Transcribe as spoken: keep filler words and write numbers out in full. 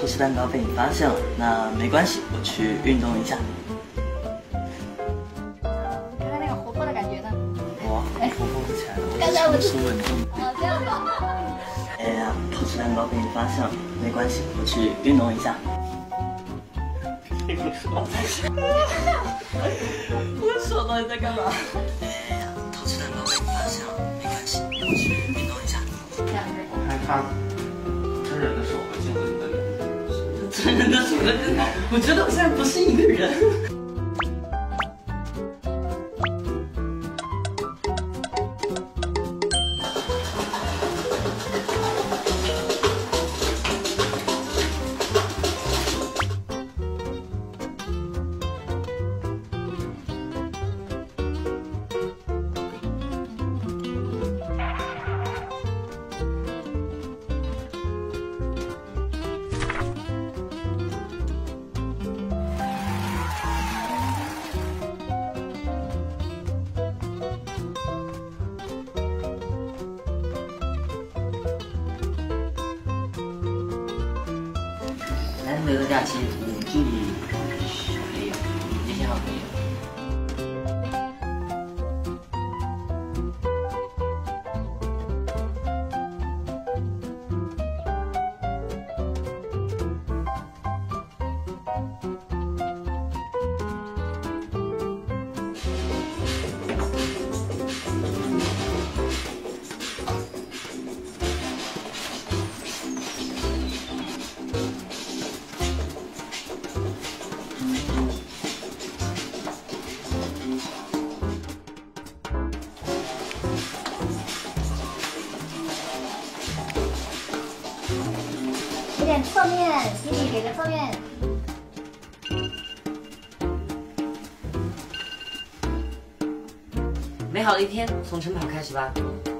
偷吃蛋糕被你发现了，那没关系，我去运动一下。 刚才那个活泼的感觉呢？ 哇，活泼不起来了，我刚才我是稳重。 啊，这样子。 哎呀，偷吃蛋糕被你发现了，没关系，我去运动一下。你不说我在想，我手到底在干嘛？哎呀，偷吃蛋糕被你发现了，没关系，我去运动一下。 这样子。 我害怕真人的手会进入你的脸。 真人的手会进，我觉得我现在不是一个人。 难得的假期，我助理没有，你幸好没有。 有点侧面，洗礼给个侧面。 美好的一天从晨跑开始吧。